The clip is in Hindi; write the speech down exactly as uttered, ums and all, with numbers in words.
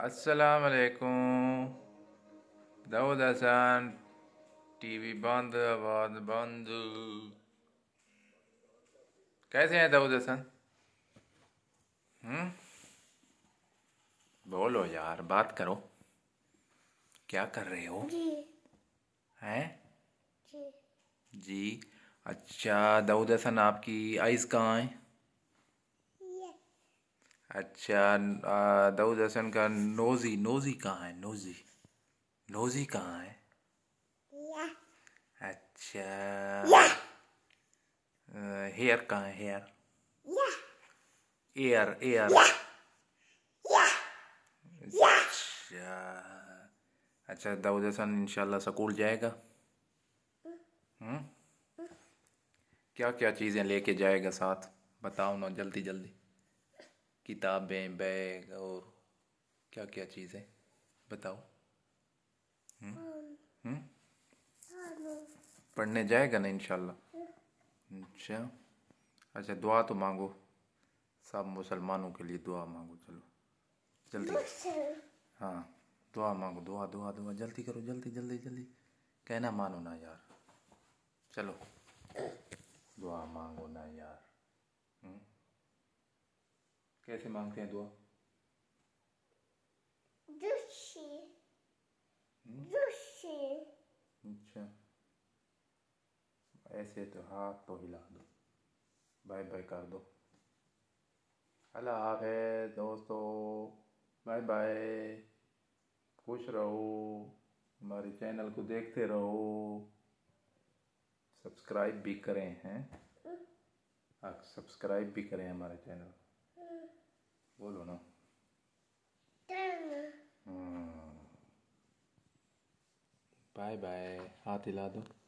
अस्सलाम वालेकुम। दाऊद हसन टीवी बंद, आवाज बंद। कैसे हैं दाऊद हसन? हम्म बोलो यार, बात करो। क्या कर रहे हो? जी। हैं? जी। जी। अच्छा दाऊद हसन, आपकी आइज़ कहाँ हैं? अच्छा, आ, दाऊद हसन का नोजी नोजी कहाँ है? नोजी नोजी कहाँ है? अच्छा, हेयर कहाँ है? हेयर एयर एयर अच्छा। अच्छा दाऊद हसन इंशाल्लाह स्कूल जाएगा? हम्म क्या क्या चीज़ें लेके जाएगा साथ? बताओ ना जल्दी जल्दी। किताबें, बैग और क्या क्या चीज़ें बताओ। हम्म हम्म पढ़ने जाएगा ना इंशाल्लाह? अच्छा। अच्छा, दुआ तो मांगो, सब मुसलमानों के लिए दुआ मांगो। चलो जल्दी। हाँ, दुआ मांगो, दुआ दुआ दुआ जल्दी करो, जल्दी जल्दी जल्दी। कहना मानो ना यार, चलो दुआ मांगो ना यार। हम्म कैसे मांगते हैं दुआ? अच्छा, ऐसे तो हाथ तो हिला दो, बाय बाय कर दो। अल्लाह हाफ़िज़ दोस्तों, बाय बाय। खुश रहो, हमारे चैनल को देखते रहो, सब्सक्राइब भी करें हैं। हाँ, सब्सक्राइब भी करें हमारे चैनल। बोलो ना। बाय बाय, हाथ हिला दो।